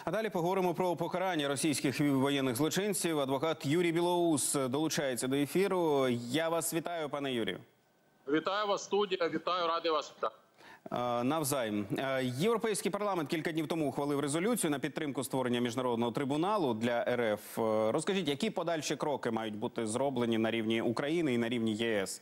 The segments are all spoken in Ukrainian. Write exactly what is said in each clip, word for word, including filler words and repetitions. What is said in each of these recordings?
А далі поговоримо про покарання російських воєнних злочинців. Адвокат Юрій Білоус долучається до ефіру. Я вас вітаю, пане Юрію. Вітаю вас, студія. Вітаю, радий вас вітати. Навзаєм. Європейський парламент кілька днів тому ухвалив резолюцію на підтримку створення міжнародного трибуналу для РФ. Розкажіть, які подальші кроки мають бути зроблені на рівні України і на рівні ЄС?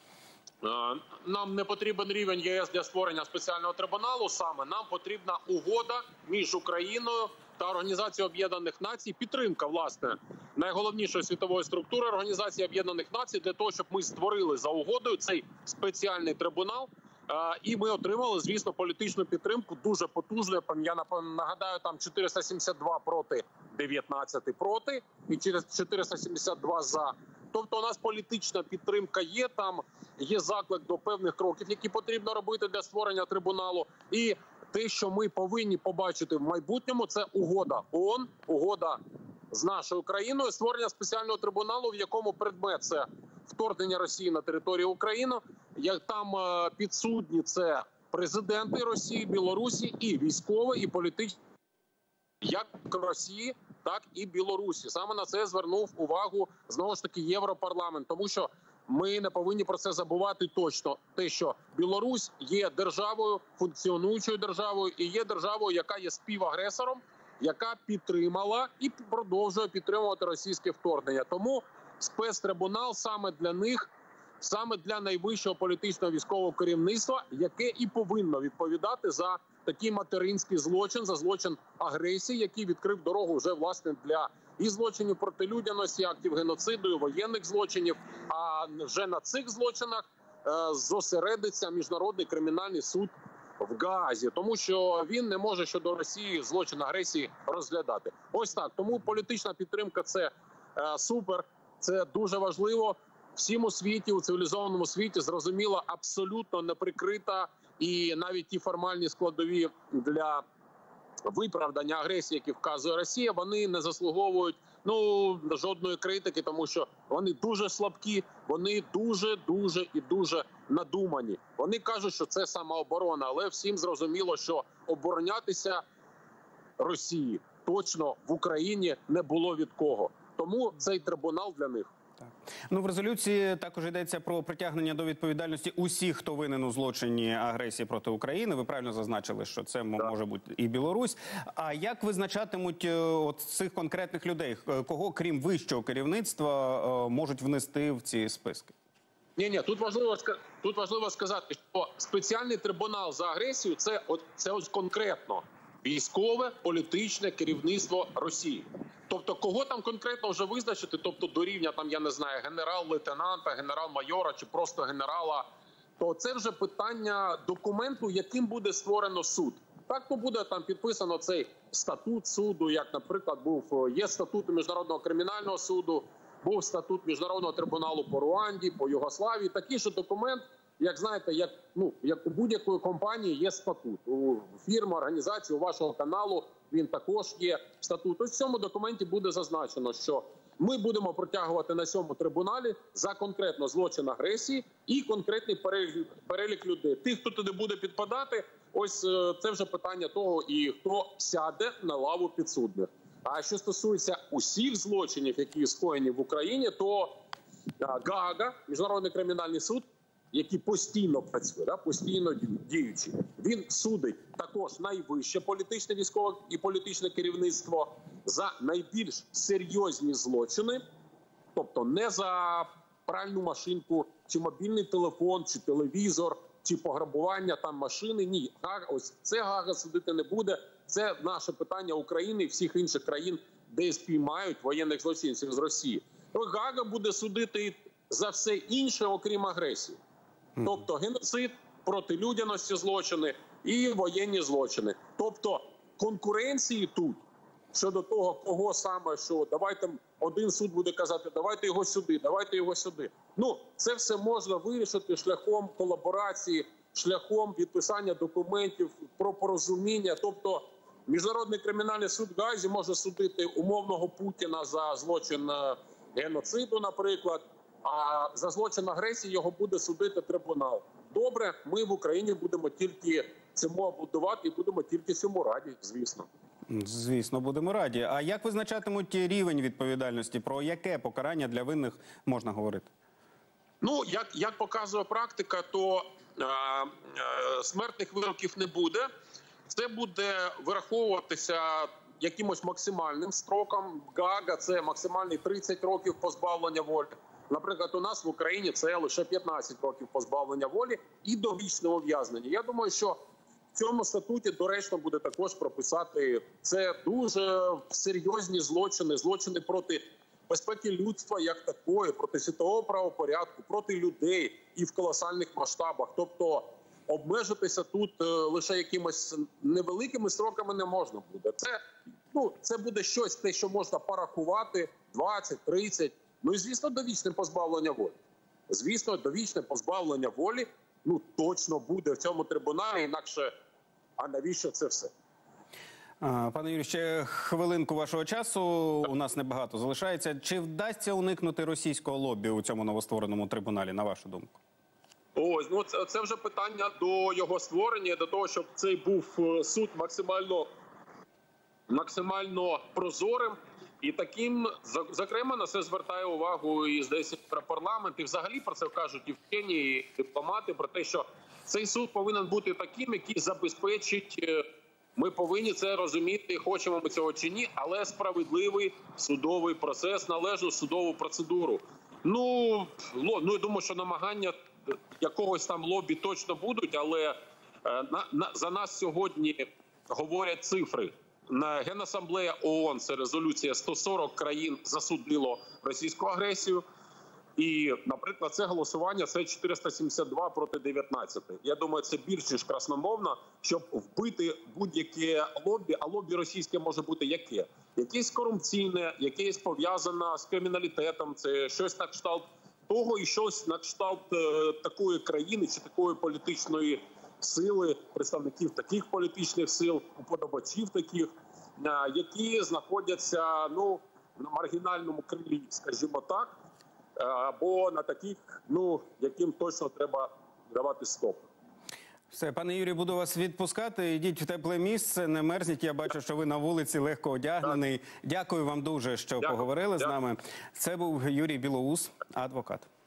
Нам не потрібен рівень ЄС для створення спеціального трибуналу. Саме нам потрібна угода між Україною та Організацією Об'єднаних Націй. Підтримка, власне, найголовнішої світової структури Організації Об'єднаних Націй для того, щоб ми створили за угодою цей спеціальний трибунал. І ми отримали, звісно, політичну підтримку дуже потужну. Я нагадаю, там чотириста сімдесят два проти, дев'ятнадцять проти і чотириста сімдесят два за. Тобто у нас політична підтримка є, там є заклик до певних кроків, які потрібно робити для створення трибуналу. І те, що ми повинні побачити в майбутньому, це угода ООН, угода з нашою країною, створення спеціального трибуналу, в якому предмет – це вторгнення Росії на територію України. Як там підсудні – це президенти Росії, Білорусі і військові, і політичні, як Росії, так і Білорусі. Саме на це звернув увагу, знову ж таки, Європарламент. Тому що ми не повинні про це забувати точно. Те, що Білорусь є державою, функціонуючою державою, і є державою, яка є співагресором, яка підтримала і продовжує підтримувати російське вторгнення. Тому спецтрибунал саме для них, саме для найвищого політичного військового керівництва, яке і повинно відповідати за такий материнський злочин, за злочин агресії, який відкрив дорогу вже, власне, для і злочинів проти людяності, актів геноциду, і воєнних злочинів. А вже на цих злочинах е, зосередиться Міжнародний кримінальний суд в Гаазі, тому що він не може щодо Росії злочин агресії розглядати. Ось так. Тому політична підтримка – це е, супер, це дуже важливо. Всім у світі, у цивілізованому світі, зрозуміло, абсолютно неприкрита і навіть ті формальні складові для виправдання агресії, які вказує Росія, вони не заслуговують ну жодної критики, тому що вони дуже слабкі, вони дуже-дуже і дуже надумані. Вони кажуть, що це самооборона, але всім зрозуміло, що оборонятися Росії точно в Україні не було від кого. Тому цей трибунал для них. Так. Ну, в резолюції також йдеться про притягнення до відповідальності усіх, хто винен у злочині агресії проти України. Ви правильно зазначили, що це так. може бути і Білорусь. А як визначатимуть от цих конкретних людей? Кого, крім вищого керівництва, можуть внести в ці списки? Ні, ні, тут важливо тут важливо сказати, що спеціальний трибунал за агресію це от це ось конкретно військове політичне керівництво Росії. Тобто, кого там конкретно вже визначити, тобто до рівня, там, я не знаю, генерал-лейтенанта, генерал-майора чи просто генерала, то це вже питання документу, яким буде створено суд. Так, то буде там підписано цей статут суду, як, наприклад, був, є статут Міжнародного кримінального суду, був статут Міжнародного трибуналу по Руанді, по Югославії. Такий же документ, як знаєте, як, ну, як у будь-якої компанії є статут. У фірми, організації, у вашого каналу він також є статут. Ось в цьому документі буде зазначено, що ми будемо притягувати на цьому трибуналі за конкретно злочин агресії і конкретний перелік, перелік людей. Тих, хто туди буде підпадати, ось це вже питання того, і хто сяде на лаву підсудних. А що стосується усіх злочинів, які скоєні в Україні, то Гаага, Міжнародний кримінальний суд, який постійно працює, да, постійно діючий, він судить також найвище політичне військове і політичне керівництво за найбільш серйозні злочини, тобто не за пральну машинку, чи мобільний телефон, чи телевізор, чи пограбування там машини. Ні, ось це Гаага судити не буде. Це наше питання України і всіх інших країн, де спіймають воєнних злочинців з Росії. То Гаага буде судити за все інше, окрім агресії. Тобто геноцид, проти людяності злочини і воєнні злочини. Тобто конкуренції тут щодо того, кого саме, що давайте один суд буде казати, давайте його сюди, давайте його сюди. Ну, це все можна вирішити шляхом колаборації, шляхом підписання документів про порозуміння. Тобто Міжнародний кримінальний суд в Гаазі може судити умовного Путіна за злочин геноциду, наприклад, а за злочин агресії його буде судити трибунал. Добре, ми в Україні будемо тільки цьому аплодувати і будемо тільки цьому раді, звісно. Звісно, будемо раді. А як визначатимуть рівень відповідальності? Про яке покарання для винних можна говорити? Ну, як, як показує практика, то е, е, смертних вироків не буде. Це буде вираховуватися якимось максимальним строком. Гаага – це максимальний тридцять років позбавлення волі. Наприклад, у нас в Україні це лише п'ятнадцять років позбавлення волі і довічне ув'язнення. Я думаю, що в цьому статуті доречно буде також прописати це дуже серйозні злочини, злочини проти безпеки людства як такої, проти світового правопорядку, проти людей і в колосальних масштабах. Тобто обмежитися тут е, лише якимось невеликими строками не можна буде. Це, ну, це буде щось, те, що можна порахувати, двадцять, тридцять. Ну і, звісно, довічне позбавлення волі. Звісно, довічне позбавлення волі, ну, точно буде в цьому трибуналі, інакше, а навіщо це все? Пане Юрію, ще хвилинку вашого часу, у нас небагато залишається. Чи вдасться уникнути російського лобі у цьому новоствореному трибуналі, на вашу думку? Ось, ну це, це вже питання до його створення, до того, щоб цей був суд максимально, максимально прозорим. І таким, зокрема, на це звертає увагу і, здається, парламент, і взагалі про це кажуть і вчені, і дипломати, про те, що цей суд повинен бути таким, який забезпечить, ми повинні це розуміти, хочемо ми цього чи ні, але справедливий судовий процес, належну судову процедуру. Ну, ну я думаю, що намагання якогось там лобі точно будуть, але на, на, за нас сьогодні говорять цифри. На Генасамблея ООН, це резолюція, сто сорок країн засудило російську агресію. І, наприклад, це голосування, це чотириста сімдесят два проти дев'ятнадцяти. Я думаю, це більш ніж красномовно, щоб вбити будь-яке лобі. А лобі російське може бути яке? Якесь корупційне, якесь пов'язане з криміналітетом, це щось на кшталт того і щось на кшталт е, такої країни чи такої політичної сили, представників таких політичних сил, уподобачів таких, які знаходяться, ну, на маргінальному крилі, скажімо так, або на таких, ну, яким точно треба давати стоп. Все, пане Юрію, буду вас відпускати. Йдіть в тепле місце, не мерзніть. Я бачу, що ви на вулиці легко одягнений. Дякую вам дуже, що Дякую. поговорили Дякую. з нами. Це був Юрій Білоус, адвокат.